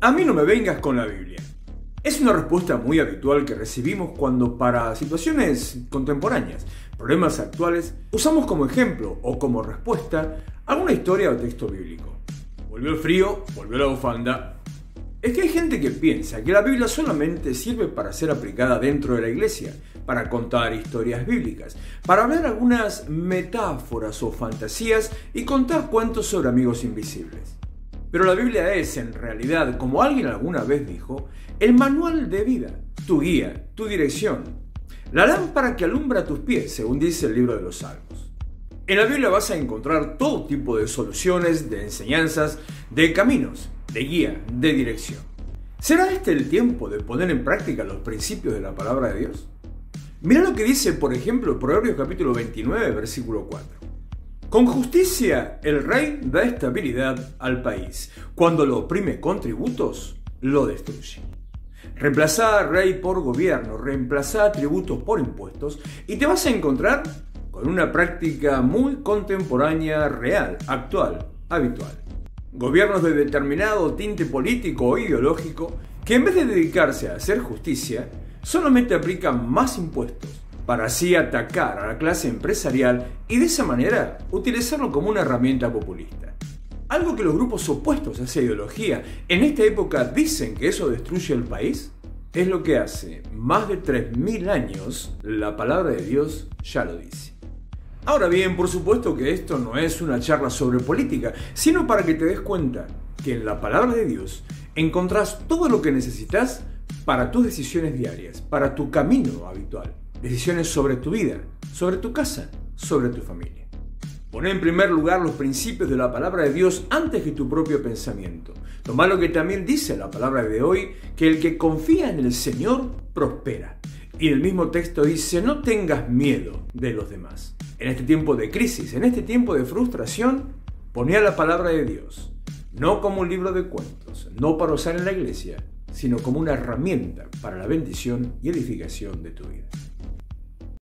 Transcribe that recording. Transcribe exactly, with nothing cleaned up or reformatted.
A mí no me vengas con la Biblia. Es una respuesta muy habitual que recibimos cuando para situaciones contemporáneas, problemas actuales, usamos como ejemplo o como respuesta alguna historia o texto bíblico. Volvió el frío, volvió la bufanda. Es que hay gente que piensa que la Biblia solamente sirve para ser aplicada dentro de la iglesia, para contar historias bíblicas, para hablar algunas metáforas o fantasías y contar cuentos sobre amigos invisibles. Pero la Biblia es, en realidad, como alguien alguna vez dijo, el manual de vida, tu guía, tu dirección, la lámpara que alumbra tus pies, según dice el libro de los Salmos. En la Biblia vas a encontrar todo tipo de soluciones, de enseñanzas, de caminos, de guía, de dirección. ¿Será este el tiempo de poner en práctica los principios de la palabra de Dios? Mira lo que dice, por ejemplo, Proverbios capítulo veintinueve, versículo cuatro. Con justicia el rey da estabilidad al país. Cuando lo oprime con tributos, lo destruye. Reemplazá rey por gobierno, reemplazá tributos por impuestos y te vas a encontrar con una práctica muy contemporánea, real, actual, habitual. Gobiernos de determinado tinte político o ideológico que en vez de dedicarse a hacer justicia, solamente aplican más impuestos para así atacar a la clase empresarial y de esa manera utilizarlo como una herramienta populista. Algo que los grupos opuestos a esa ideología en esta época dicen que eso destruye el país, es lo que hace más de tres mil años la palabra de Dios ya lo dice. Ahora bien, por supuesto que esto no es una charla sobre política, sino para que te des cuenta que en la palabra de Dios encontrás todo lo que necesitas para tus decisiones diarias, para tu camino habitual. Decisiones sobre tu vida, sobre tu casa, sobre tu familia. Poné en primer lugar los principios de la palabra de Dios antes que tu propio pensamiento. Tomá lo que también dice la palabra de hoy, que el que confía en el Señor prospera. Y en el mismo texto dice, no tengas miedo de los demás. En este tiempo de crisis, en este tiempo de frustración, poné a la palabra de Dios, no como un libro de cuentos, no para usar en la iglesia, sino como una herramienta para la bendición y edificación de tu vida.